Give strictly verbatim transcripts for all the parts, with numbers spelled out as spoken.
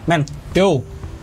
Men, Yo,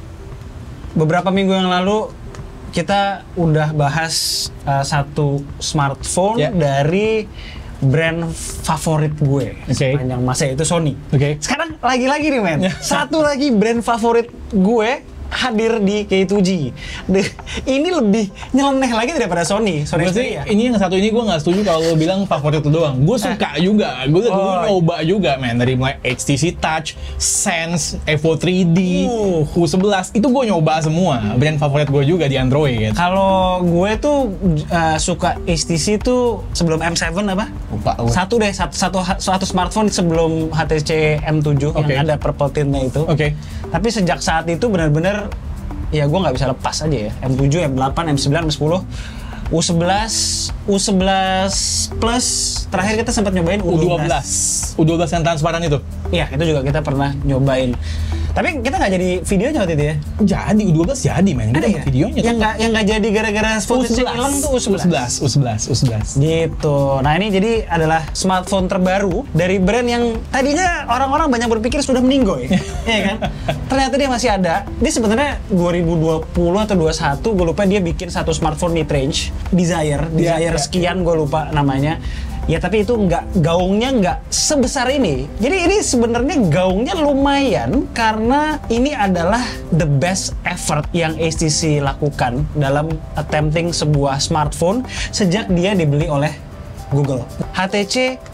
beberapa minggu yang lalu kita udah bahas uh, satu smartphone Yeah. dari brand favorit gue Okay. sepanjang masa, yaitu Sony. oke. Okay. Sekarang lagi-lagi nih men, satu lagi brand favorit gue hadir di K dua G. De- ini lebih nyeleneh lagi daripada Sony. Sony Gue sih, Xperia. ini yang satu ini gue nggak setuju kalau lo bilang favorit lo doang. Gue suka juga, gue dulu Oh. nyoba juga, men. Dari mulai H T C Touch, Sense, Evo tiga D, Uh. U sebelas, itu gue nyoba semua. Brand favorit gue juga di Android. Kalau gue tuh uh, suka H T C tuh sebelum M tujuh apa? Lupa gue. Satu deh, satu, satu, satu smartphone sebelum H T C M tujuh Oke. yang ada purple tint-nya itu. Oke. Tapi sejak saat itu benar-benar ya gue nggak bisa lepas aja ya. M tujuh, M delapan, M sembilan, M sepuluh, U sebelas, U sebelas plus, terakhir kita sempat nyobain U dua belas. U dua belas yang transparan itu. Iya, itu juga kita pernah nyobain. Tapi kita nggak jadi videonya waktu itu ya. Jadi U dua belas jadi, men. Kita Ada ya? buat videonya. Yang nggak yang nggak jadi gara-gara footage hilang tuh U sebelas. U sebelas, U sebelas. Gitu. Nah ini jadi adalah smartphone terbaru dari brand yang tadinya orang-orang banyak berpikir sudah meninggoy, ya kan? Ternyata dia masih ada. Dia sebenarnya dua ribu dua puluh atau dua puluh satu, gue lupa, dia bikin satu smartphone mid range, Desire, Iya, Desire iya. sekian, gue lupa namanya. Ya tapi itu nggak, gaungnya nggak sebesar ini. Jadi ini sebenarnya gaungnya lumayan karena ini adalah the best effort yang H T C lakukan dalam attempting sebuah smartphone sejak dia dibeli oleh Google. H T C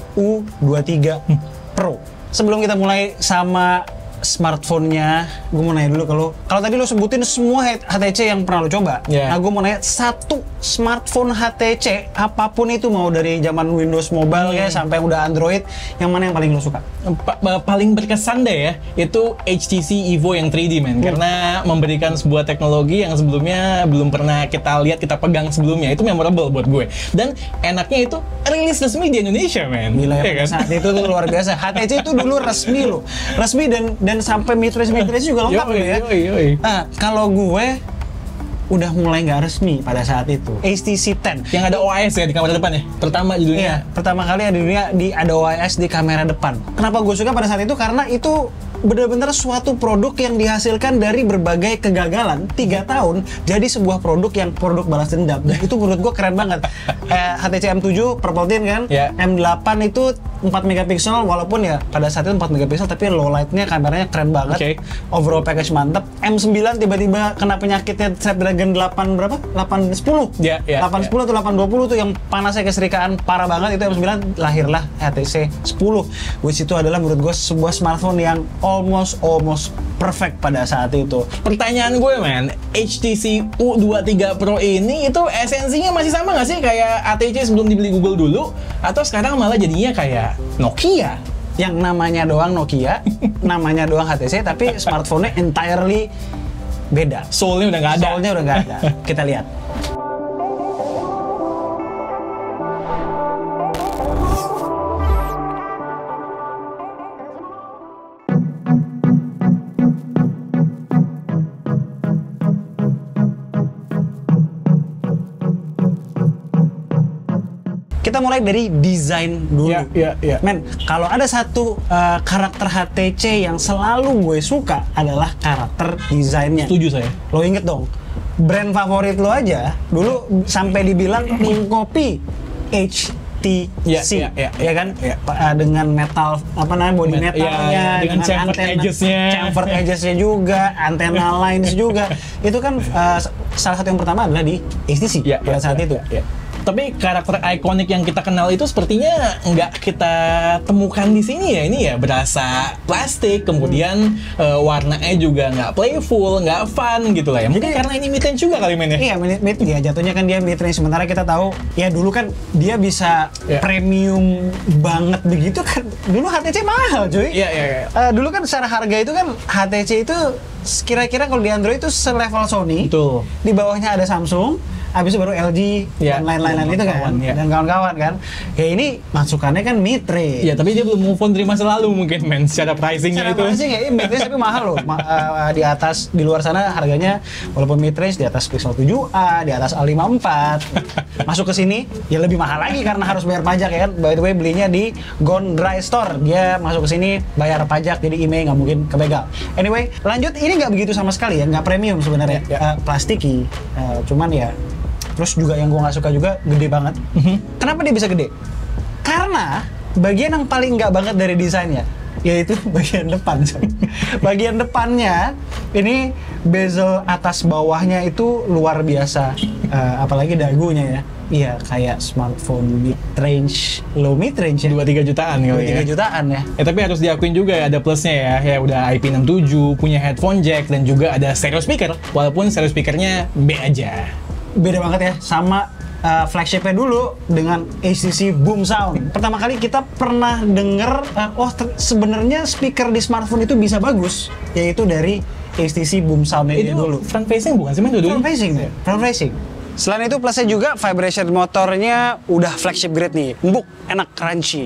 U dua puluh tiga Pro. Sebelum kita mulai sama smartphone-nya, gue mau nanya dulu ke lo. Kalau tadi lo sebutin semua H T C yang pernah lo coba, Yeah. nah gue mau nanya satu smartphone H T C apapun itu, mau dari zaman Windows Mobile ya sampai udah Android, yang mana yang paling lo suka? Pa- pa- paling berkesan deh ya, itu H T C Evo yang tiga D, men. Karena memberikan sebuah teknologi yang sebelumnya belum pernah kita lihat, kita pegang sebelumnya. Itu memorable buat gue. Dan enaknya itu rilis resmi di Indonesia, men. Gila ya, Iya kan? saat itu tuh luar biasa. H T C itu dulu resmi lo, resmi dan dan sampai mid-range mid-range juga lengkap Yoi, lo ya. yoi, yoi. Nah, kalau gue udah mulai nggak resmi pada saat itu. H T C sepuluh. Yang ada O I S ya di kamera depan ya? Pertama di dunia. Iya, pertama kali di dunia di ada O I S di kamera depan. Kenapa gue suka pada saat itu? Karena itu benar-benar suatu produk yang dihasilkan dari berbagai kegagalan tiga tahun jadi sebuah produk yang produk balas dendam. Dan itu menurut gue keren banget. Eh, H T C M tujuh purple tint kan, Ya. M delapan itu empat megapiksel, walaupun ya pada saat itu empat megapiksel tapi low light-nya kameranya keren banget. Oke. Overall package mantep. M sembilan tiba-tiba kena penyakitnya Snapdragon delapan berapa? delapan sepuluh. Ya, ya, delapan sepuluh atau delapan dua puluh tuh yang panasnya keserikaan parah banget, itu M sembilan, lahirlah H T C sepuluh. Which itu adalah menurut gue sebuah smartphone yang almost almost perfect pada saat itu. Pertanyaan gue, men, H T C U dua puluh tiga Pro ini itu esensinya masih sama nggak sih kayak H T C sebelum dibeli Google dulu? Atau sekarang malah jadinya kayak Nokia? Yang namanya doang Nokia, namanya doang H T C, tapi smartphone-nya entirely beda. Soul-nya udah nggak ada. Soalnya udah nggak ada. Kita lihat. Kita mulai dari desain dulu. Iya, iya, iya. Men, kalau ada satu uh, karakter H T C yang selalu gue suka adalah karakter desainnya. Setuju saya. Lo inget dong, brand favorit lo aja dulu sampai dibilang mengcopy H T C, Iya, iya, iya, ya kan? iya. Pa- uh, dengan metal apa namanya body Met- metalnya, iya, iya, dengan chamfered edges-nya. chamfered edges-nya juga, antena lines juga. Itu kan uh, salah satu yang pertama adalah di H T C Ya, pada ya, saat ya, itu. ya, ya. Tapi karakter ikonik yang kita kenal itu sepertinya nggak kita temukan di sini ya. Ini ya berasa plastik, kemudian eh, warnanya juga nggak playful, nggak fun gitu lah ya. Mungkin Jadi- karena ini mid-range juga kali, men ya. Iya, mid, mid ya jatuhnya kan dia mid range, sementara kita tahu ya dulu kan dia bisa Ya. premium banget begitu kan. Dulu H T C mahal, cuy. Iya, iya, iya. Eh, dulu kan secara harga itu kan H T C itu kira-kira kalau di Android itu selevel Sony. Betul. Di bawahnya ada Samsung, habis itu baru L G Ya, dan lain-lain itu kan, kawan-kawan, ya. dan kawan-kawan kan. Ya ini masukannya kan mid range. Ya, tapi dia belum move on dari masa lalu mungkin, men. Secara pricingnya Cara itu. pricing ya, ini mid range tapi mahal loh. Ma- uh, di atas, di luar sana harganya walaupun mid range di atas Pixel tujuh A, di atas A lima puluh empat. Masuk ke sini ya lebih mahal lagi karena harus bayar pajak ya kan. By the way belinya di Gone Dry Store. Dia masuk ke sini bayar pajak jadi email nggak mungkin kebegal. Anyway, lanjut, ini nggak begitu sama sekali ya, nggak premium sebenarnya. Ya, ya. Uh, plastiki. Uh, cuman ya, terus juga yang gua nggak suka juga gede banget. Kenapa dia bisa gede? Karena bagian yang paling nggak banget dari desainnya yaitu bagian depan. Coy. Bagian depannya ini bezel atas bawahnya itu luar biasa. Uh, apalagi dagunya ya. Iya, kayak smartphone mid range, low mid range ya. dua tiga jutaan kali tiga ya. jutaan ya. Ya, tapi harus diakuin juga ya, ada plusnya ya. Ya udah I P enam tujuh, punya headphone jack, dan juga ada stereo speaker. Walaupun stereo speakernya B aja. Beda banget ya sama uh, flagshipnya dulu dengan H T C Boom Sound. Pertama kali kita pernah denger, uh, oh ter- sebenarnya speaker di smartphone itu bisa bagus, yaitu dari H T C Boom Sound Itu dulu. front facing bukan sih, men? Front Dua-duanya? facing deh, front facing. Selain itu plusnya juga vibration motornya udah flagship grade nih, empuk, enak, crunchy.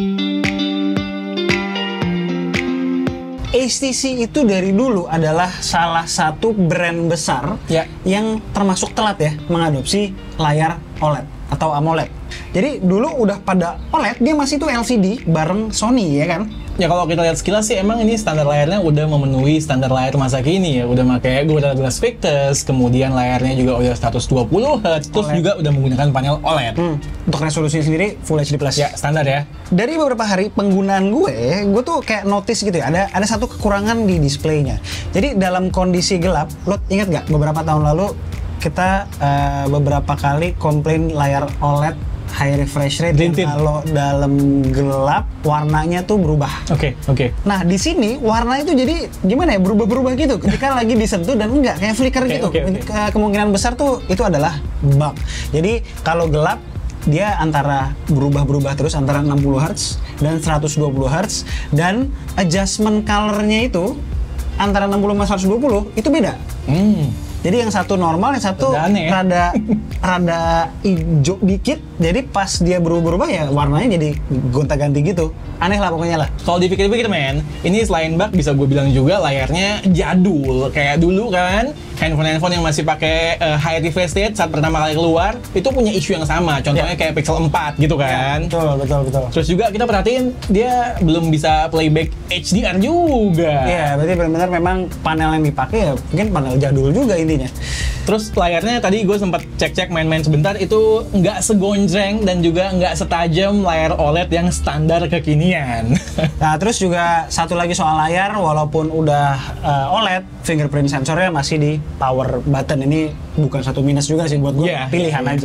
H T C itu dari dulu adalah salah satu brand besar Ya. yang termasuk telat ya mengadopsi layar O L E D atau AMOLED. Jadi dulu udah pada O L E D, dia masih tuh L C D bareng Sony ya kan? Ya kalau kita lihat sekilas sih emang ini standar layarnya udah memenuhi standar layar masa kini ya. Udah pakai Gorilla Glass Victus, kemudian layarnya juga udah seratus dua puluh hertz, terus O L E D. juga udah menggunakan panel O L E D. Hmm, untuk resolusinya sendiri Full H D plus. Ya, standar ya. Dari beberapa hari penggunaan gue, gue tuh kayak notice gitu ya, ada ada satu kekurangan di displaynya. Jadi dalam kondisi gelap, lo ingat nggak beberapa tahun lalu kita uh, beberapa kali komplain layar O L E D high refresh rate yang Glinted. kalau dalam gelap warnanya tuh berubah. Oke, oke. Nah di sini warna itu jadi gimana ya, berubah-berubah gitu ketika lagi disentuh dan enggak kayak flicker Oke, gitu. oke, oke. Ke- Kemungkinan besar tuh itu adalah bug. Jadi kalau gelap dia antara berubah-berubah terus antara enam puluh hertz dan seratus dua puluh hertz, dan adjustment colornya itu antara enam puluh sama seratus dua puluh itu beda. Hmm. Jadi yang satu normal, yang satu Rada aneh ya? rada rada hijau dikit. Jadi pas dia berubah-ubah ya warnanya jadi gonta-ganti gitu. Aneh lah pokoknya lah. Kalau dipikir-pikir, men, ini selain bug bisa gue bilang juga layarnya jadul. Kayak dulu kan, handphone-handphone yang masih pakai uh, high refresh rate saat pertama kali keluar, itu punya isu yang sama. Contohnya Ya. kayak Pixel empat gitu kan. Betul, betul, betul. Terus juga kita perhatiin dia belum bisa playback H D R juga. Iya, berarti benar-benar memang panel yang dipakai ya mungkin panel jadul juga intinya. Terus layarnya tadi gue sempat cek-cek main-main sebentar, itu nggak segonjreng dan juga nggak setajam layar O L E D yang standar kekinian. Nah, terus juga satu lagi soal layar, walaupun udah uh, O L E D, fingerprint sensornya masih di power button. Ini bukan satu minus juga sih buat gue, Iya, pilihan iya, iya. aja.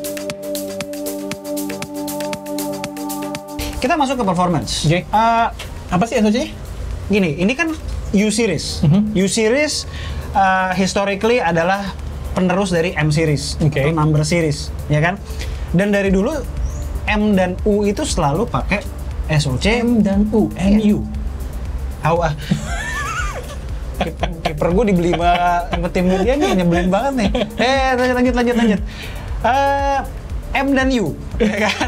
Kita masuk ke performance. Oke. Uh, Apa sih S O C-nya? gini, ini kan U series. Mhm. U series uh, historically adalah penerus dari M series Oke. atau number series, ya kan? Dan dari dulu M dan U itu selalu pakai S O C. M dan U, M U. Au ah. Kiper gue dibeli sama tim dia nih, nyebelin banget nih. Eh, lanjut lanjut lanjut lanjut. Eh, M dan U, ya kan?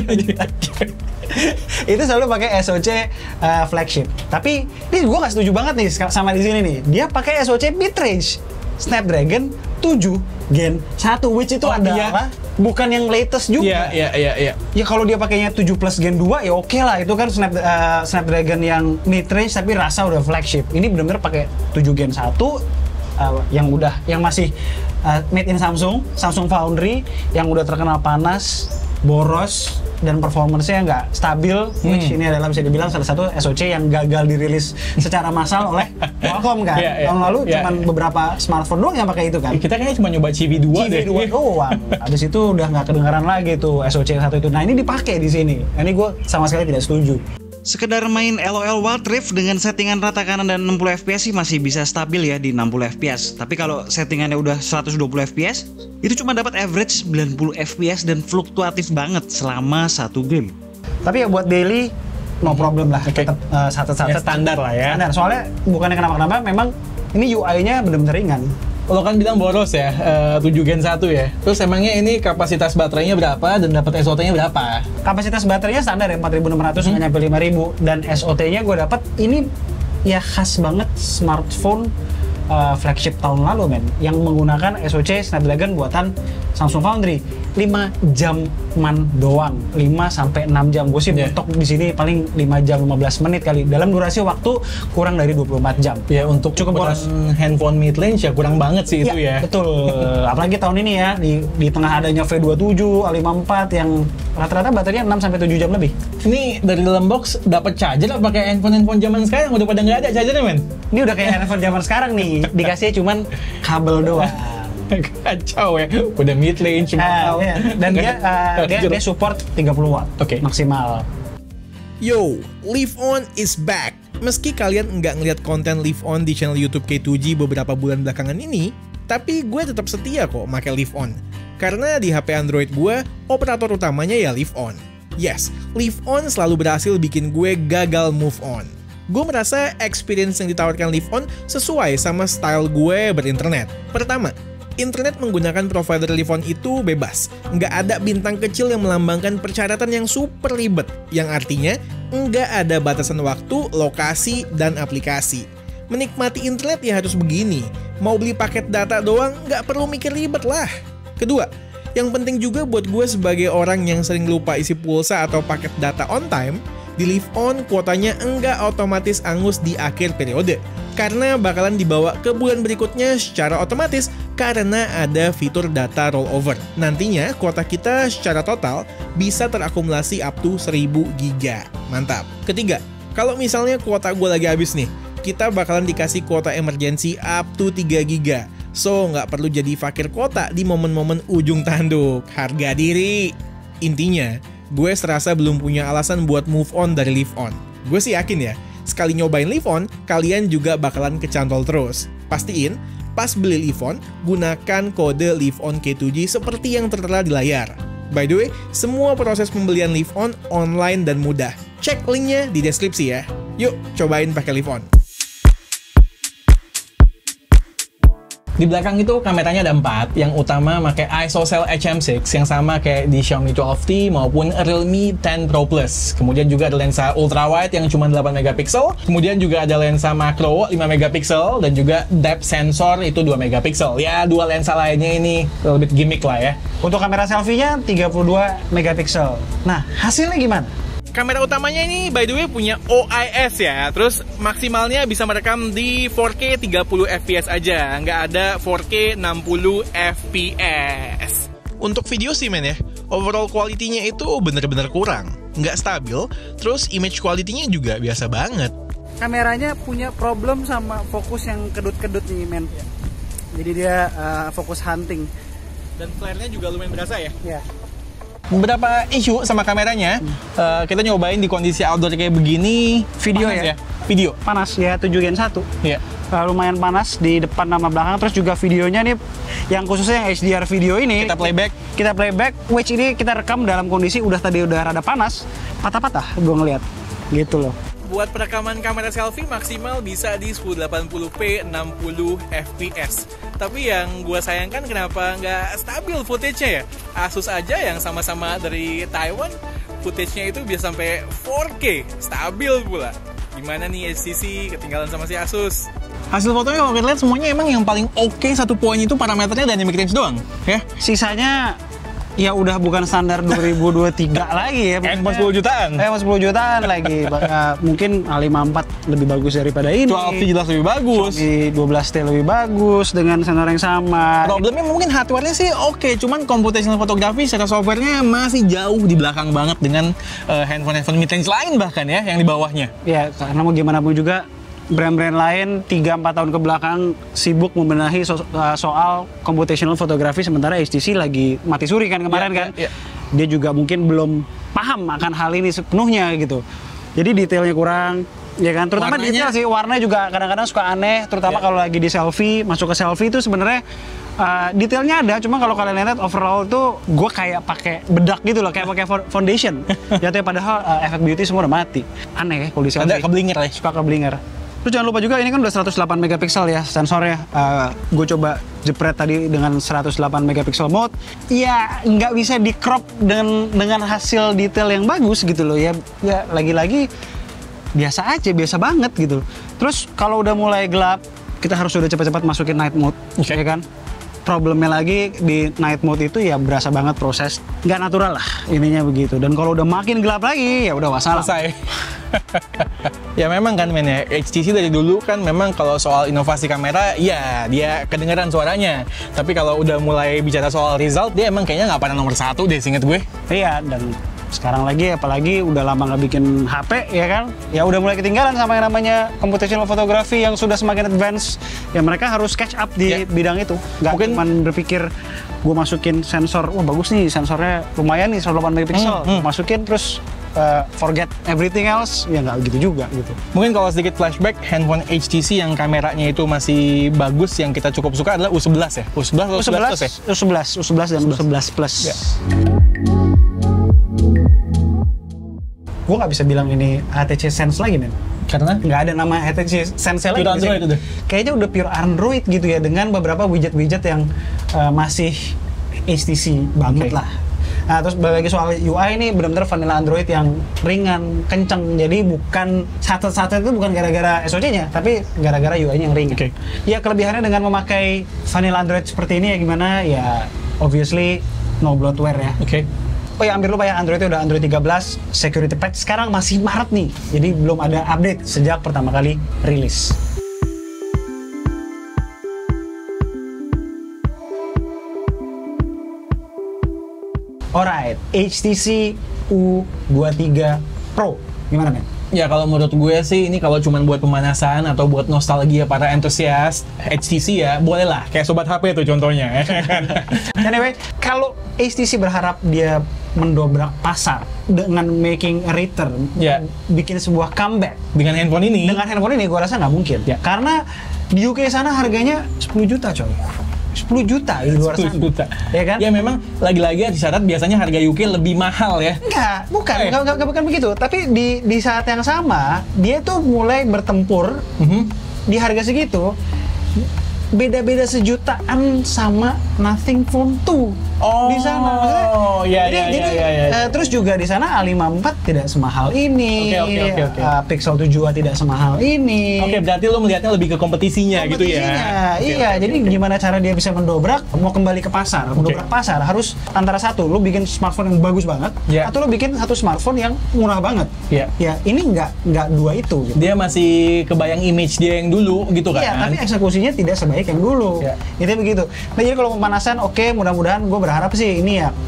Itu selalu pakai S O C uh, flagship. Tapi ini gue nggak setuju banget nih sama di sini nih. Dia pakai S O C mid range Snapdragon tujuh Gen satu, which itu Oh, adalah bukan yang latest juga. Iya, iya, iya, iya. Ya kalau dia pakainya tujuh plus Gen dua ya oke lah, itu kan Snap, uh, Snapdragon yang mid range tapi rasa udah flagship. Ini benar-benar pakai tujuh Gen satu uh, yang udah yang masih uh, made in Samsung, Samsung Foundry, yang udah terkenal panas, boros, dan performance-nya nggak stabil, which Hmm. ini adalah bisa dibilang salah satu S O C yang gagal dirilis secara massal oleh Qualcomm kan. Iya, iya. Tahun lalu Iya, cuman iya. beberapa smartphone doang yang pakai itu kan. Kita kayaknya cuma nyoba C V dua deh. C V dua doang. Habis itu udah nggak kedengaran lagi tuh S O C satu itu. Nah ini dipakai di sini. Nah, ini gue sama sekali tidak setuju. Sekedar main LOL Wild Rift dengan settingan rata kanan dan enam puluh F P S sih masih bisa stabil ya di enam puluh F P S. Tapi kalau settingannya udah seratus dua puluh F P S, itu cuma dapat average sembilan puluh F P S dan fluktuatif banget selama satu game. Tapi ya buat daily no problem lah. Oke. Tetap uh, satu-satu Ya, standar lah ya. Standar. Soalnya bukannya kenapa-kenapa, memang ini U I-nya benar-benar ringan. lo kan bilang boros ya, uh, tujuh gen satu ya. Terus emangnya ini kapasitas baterainya berapa dan dapat S O T-nya berapa? Kapasitas baterainya standar ya empat ribu enam ratus, nggak Hmm. nyampe lima ribu, dan S O T-nya gue dapat ini ya khas banget smartphone uh, flagship tahun lalu men, yang menggunakan S O C Snapdragon buatan Samsung Foundry. lima jaman doang, lima sampai enam jam. Gue sih Yeah. mentok di sini paling lima jam lima belas menit kali, dalam durasi waktu kurang dari dua puluh empat jam. Ya untuk Cukup boros. ukuran handphone mid range ya kurang banget sih itu ya. Betul. Apalagi tahun ini ya, di, di tengah adanya V dua puluh tujuh, A lima puluh empat yang rata-rata baterainya enam sampai tujuh jam lebih. Ini dari dalam box dapat charger apa kayak handphone-handphone zaman sekarang udah pada nggak ada chargernya men? Ini udah kayak handphone zaman sekarang nih, dikasih cuman kabel doang. Kacau ya, udah mid range Ah, iya. Dan dia, uh, dia dia support tiga puluh watt Oke. maksimal. Yo, Live On is back. Meski kalian nggak ngeliat konten Live On di channel YouTube K two G beberapa bulan belakangan ini, tapi gue tetap setia kok pakai Live On. Karena di H P Android gue, operator utamanya ya Live On. Yes, Live On selalu berhasil bikin gue gagal move on. Gue merasa experience yang ditawarkan Live On sesuai sama style gue berinternet. Pertama, internet menggunakan provider Live On itu bebas. Nggak ada bintang kecil yang melambangkan persyaratan yang super ribet. Yang artinya, nggak ada batasan waktu, lokasi, dan aplikasi. Menikmati internet ya harus begini. Mau beli paket data doang, nggak perlu mikir ribet lah. Kedua, yang penting juga buat gue sebagai orang yang sering lupa isi pulsa atau paket data on time, di Live On kuotanya enggak otomatis angus di akhir periode. Karena bakalan dibawa ke bulan berikutnya secara otomatis karena ada fitur data rollover. Nantinya kuota kita secara total bisa terakumulasi up to seribu giga. Mantap. Ketiga, kalau misalnya kuota gue lagi habis nih, kita bakalan dikasih kuota emergency up to tiga giga. So, nggak perlu jadi fakir kuota di momen-momen ujung tanduk. Harga diri. Intinya, gue serasa belum punya alasan buat move on dari Live On. Gue sih yakin ya, sekali nyobain Live On, kalian juga bakalan kecantol terus. Pastiin, pas beli Live On, gunakan kode Live On K two G seperti yang tertera di layar. By the way, semua proses pembelian Live On online dan mudah. Cek linknya di deskripsi ya. Yuk, cobain pakai Live On. Di belakang itu kameranya ada empat, yang utama pakai ISOCELL H M enam, yang sama kayak di Xiaomi twelve T maupun Realme ten Pro Plus. Kemudian juga ada lensa ultrawide yang cuma delapan megapiksel, kemudian juga ada lensa makro lima megapiksel, dan juga depth sensor itu dua megapiksel. Ya, dua lensa lainnya ini lebih gimmick lah ya. Untuk kamera selfie-nya tiga puluh dua megapiksel. Nah, hasilnya gimana? Kamera utamanya ini by the way punya O I S ya. Terus maksimalnya bisa merekam di four K tiga puluh F P S aja, nggak ada four K enam puluh F P S. Untuk video sih men ya, overall quality-nya itu bener-bener kurang, nggak stabil. Terus image quality-nya juga biasa banget. Kameranya punya problem sama fokus yang kedut-kedut nih men. Jadi dia uh, fokus hunting. Dan flare-nya juga lumayan berasa ya. Ya. Beberapa isu sama kameranya, uh, kita nyobain di kondisi outdoor kayak begini. Video panas ya? Video. Panas ya, tujuh gen satu. Iya. Uh, lumayan panas di depan sama belakang, terus juga videonya nih yang khususnya yang H D R video ini Kita playback. kita playback which ini kita rekam dalam kondisi udah tadi udah rada panas, patah-patah gue ngeliat gitu loh. Buat perekaman kamera selfie maksimal bisa di sepuluh delapan puluh p enam puluh F P S. Tapi yang gue sayangkan kenapa nggak stabil footage-nya ya? Asus aja yang sama-sama dari Taiwan, footage-nya itu bisa sampai four K, stabil pula. Gimana nih H T C ketinggalan sama si Asus? Hasil fotonya kalau kita lihat semuanya emang yang paling oke satu poin itu parameternya dynamic range doang, ya. Sisanya ya udah bukan standar dua ribu dua puluh tiga lagi ya. Handphone sepuluh jutaan. Eh, sepuluh jutaan lagi. Uh, mungkin A lima puluh empat lebih bagus daripada ini. twelve T jelas lebih bagus. Di dua belas T lebih bagus dengan sensor yang sama. Problemnya mungkin hardware-nya sih oke, cuman computational photography secara software-nya masih jauh di belakang banget dengan uh, handphone-handphone mid-range lain bahkan ya, yang di bawahnya. Ya, karena mau gimana pun juga brand-brand lain tiga sampai empat tahun ke belakang sibuk membenahi so uh, soal computational photography, sementara H T C lagi mati suri kan kemarin Ya, kan. ya, ya. Dia juga mungkin belum paham akan hal ini sepenuhnya gitu. Jadi detailnya kurang, ya kan? Terutama Warnanya- detail sih, warnanya juga kadang-kadang suka aneh, terutama Ya. kalau lagi di selfie, masuk ke selfie itu sebenarnya uh, detailnya ada, cuma kalau kalian lihat overall tuh gue kayak pakai bedak gitu loh, kayak pakai fo- foundation. Jatuhnya padahal uh, efek beauty semua udah mati. Aneh ya kalau di selfie. Ada keblinger ya. Suka keblinger. Terus jangan lupa juga ini kan udah seratus delapan megapiksel ya sensornya. Uh, gue coba jepret tadi dengan seratus delapan megapiksel mode. Ya nggak bisa di crop dengan dengan hasil detail yang bagus gitu loh ya. Ya lagi-lagi biasa aja, biasa banget gitu. Terus kalau udah mulai gelap, kita harus udah cepat-cepat masukin night mode, okay. ya kan? Problemnya lagi di night mode itu ya berasa banget proses nggak natural lah ininya begitu. Dan kalau udah makin gelap lagi ya udah wassalam. Selesai. Ya memang kan men ya, H T C dari dulu kan memang kalau soal inovasi kamera ya dia kedengeran suaranya. Tapi kalau udah mulai bicara soal result dia emang kayaknya nggak pernah nomor satu deh seinget gue. Iya, dan sekarang lagi apalagi udah lama nggak bikin H P ya kan, ya udah mulai ketinggalan sama yang namanya computational photography yang sudah semakin advance. Ya mereka harus catch up di yeah. bidang itu, nggak mungkin cuma berpikir gue masukin sensor, wah bagus nih sensornya lumayan nih seratus delapan megapiksel, hmm, hmm. masukin terus uh, forget everything else, ya nggak gitu juga gitu. Mungkin kalau sedikit flashback, handphone H T C yang kameranya itu masih bagus yang kita cukup suka adalah U sebelas ya, U sebelas, U sebelas, U sebelas, U sebelas dan U sebelas plus. Yeah. Gue nggak bisa bilang ini H T C Sense lagi men, karena nggak ada nama H T C Sense lagi. Pure Android itu. Kayaknya udah pure Android gitu ya, dengan beberapa widget-widget yang uh, masih H T C banget okay. lah. Nah terus bagi soal U I ini benar-benar vanilla Android yang ringan, kenceng. Jadi bukan satu-satu itu bukan gara-gara S O C-nya, tapi gara-gara U I-nya yang ringan. Okay. Ya kelebihannya dengan memakai vanilla Android seperti ini ya gimana? Ya obviously no bloatware ya. Oke. Okay. Oh ya, hampir lupa ya, Androidnya udah Android tiga belas, security patch sekarang masih Maret nih, jadi belum ada update sejak pertama kali rilis. Alright, H T C U dua puluh tiga Pro, gimana men? Ya kalau menurut gue sih ini kalau cuma buat pemanasan atau buat nostalgia para entusias H T C ya boleh lah, kayak sobat H P tuh contohnya. Anyway, kalau H T C berharap dia mendobrak pasar dengan making a return, ya. bikin sebuah comeback dengan handphone ini, dengan handphone ini gue rasa nggak mungkin ya. Karena di U K sana harganya sepuluh juta coy, sepuluh juta di luar sana. juta. Ya kan? Ya memang lagi-lagi di syarat biasanya harga U K lebih mahal ya. Enggak, bukan, eh. enggak, enggak, enggak, bukan begitu. Tapi di di saat yang sama dia tuh mulai bertempur mm-hmm. di harga segitu. Beda-beda sejutaan sama Nothing Phone two oh, di sana. Maksudnya, ya, jadi, ya, jadi ya, ya, ya. Uh, terus juga di sana A lima puluh empat tidak semahal ini, okay, okay, okay, okay. Uh, Pixel tujuh A tidak semahal ini. Oke, okay, berarti lo melihatnya lebih ke kompetisinya, gitu ya? Iya, okay, iya. okay, jadi okay. gimana cara dia bisa mendobrak, mau kembali ke pasar, mendobrak okay. pasar harus antara satu, lo bikin smartphone yang bagus banget, yeah. atau lo bikin satu smartphone yang murah banget. Iya. Yeah. Ya, ini nggak nggak dua itu. Gitu. Dia masih kebayang image dia yang dulu, gitu kan? Iya, tapi eksekusinya tidak sebaik yang dulu. Yeah. Itu begitu. Nah, jadi kalau pemanasan, oke, okay, mudah-mudahan gue berharap sih ini ya,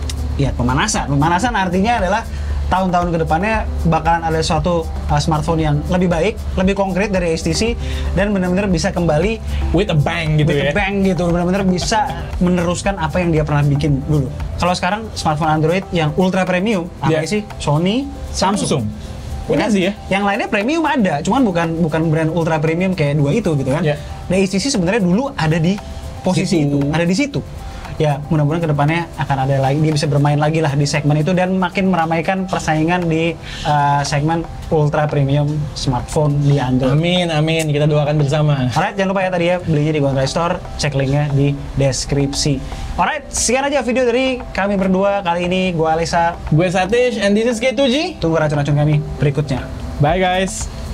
ya pemanasan. Pemanasan artinya adalah tahun-tahun kedepannya bakalan ada suatu uh, smartphone yang lebih baik, lebih konkret dari H T C dan benar-benar bisa kembali with a bang gitu with ya. a bang gitu, benar-benar bisa meneruskan apa yang dia pernah bikin dulu. Kalau sekarang smartphone Android yang ultra premium, apa yeah. sih? Sony, Samsung. Samsung. Udah sih ya. Yang lainnya premium ada, cuman bukan bukan brand ultra premium kayak dua itu gitu kan. Yeah. Nah, H T C sebenarnya dulu ada di posisi Situ. itu, ada di situ. Ya, mudah-mudahan kedepannya akan ada lagi, dia bisa bermain lagi lah di segmen itu dan makin meramaikan persaingan di uh, segmen ultra premium smartphone di Android. Amin, amin. Kita doakan bersama. Alright, jangan lupa ya tadi ya belinya di Gondrai Store, cek linknya di deskripsi. Alright, sekian aja video dari kami berdua kali ini. Gue Alisa, Gue Satish, and this is K two G. tunggu racun-racun kami berikutnya. Bye guys.